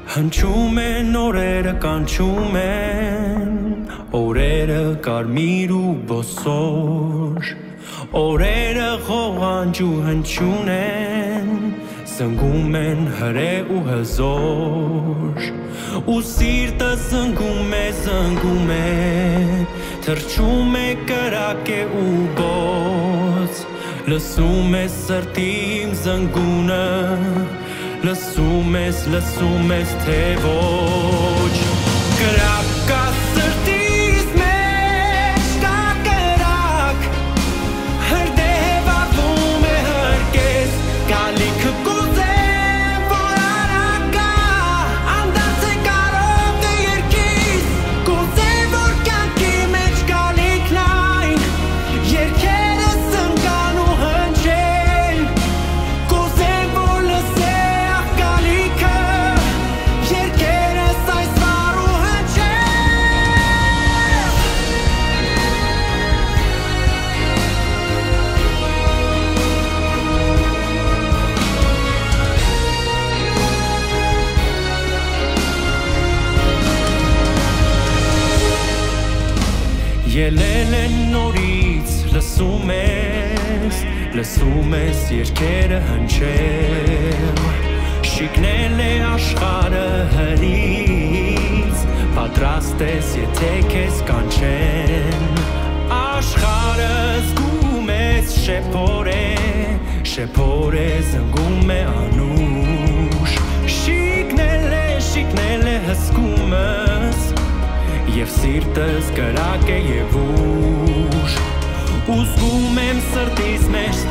Հնչում են օրերը կանչում են օրերը կարմիր ու բոսոր օրերը խողանջ ու հնչյուն են զնգում են հրե ու հզոր ու սիրտը զնգում է թրջում է կրակ է ու բոց լսում է սրտիմ զնգունը Լսում ես թե ոչ Կրակ կա սրտիս մեջ կա կրակ Հրդեհ վարվում է հրկես Գալիքը կուզեմ որ արագա Անդարձ է կարող է երկիս Կուզեմ որ կյանքի մեջ գալիքն այն Երկերը սնկան ու հնչեն Կուզեմ որ լսեմ Ելել են նորից լսում ես երկերը հնչել Շիկնել է աշխարհը հրից Պատրաստ ես եթե քեզ կանչեն Աշխարհը զգում ես շեփոր է զնգում է անուշ Շիկնել է հսկումս Եվ սիրտս կրակ է և ուշ Ուզգում եմ սրտիս մեջ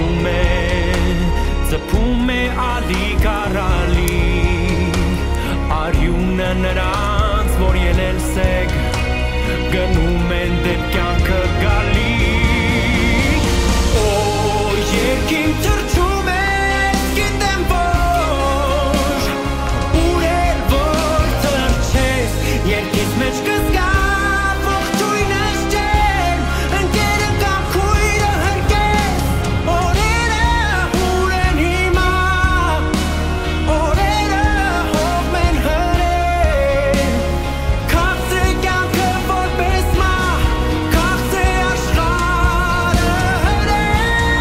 ծպում է ալիք առալիք Արյունը նրանց, որ ելել սեկ Գնում են դեպ կյանքը գալիք Օ, երկին թրջում ես, գիտեմ որ Ուր էլ որ թրջես, երկիս մեջ կզգա ողջույնս ջեր Ընկերը կամ քույրը հրկես Օրերը ուր են հիմա Օրերը հողմ են հրել Քաղցր է կյանքը որպես մահ Քաղցր է աշխարհը հրել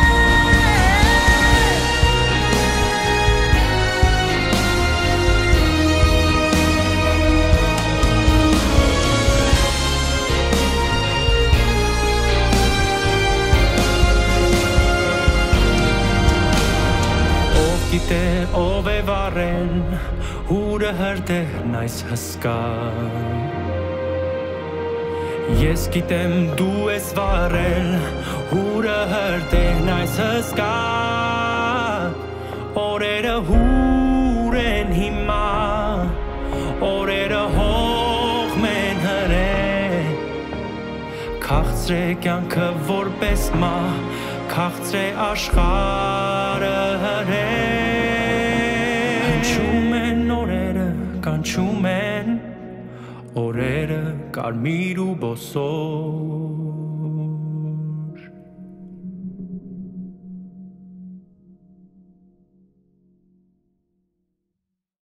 Գիտե ով է վառեն հուրը հրդեհն այս հսկա Ես գիտեմ դու ես վառել հուրը հրդեհն այս հսկա Օրերը հուր են հիմա Օրերը հողմ են հրել Քաղցր է կյանքը որպես մահ Քաղցր է աշխարհը հրել Հնչում են օրերը, կանչում են Օրերը կարմիր ու բոսոր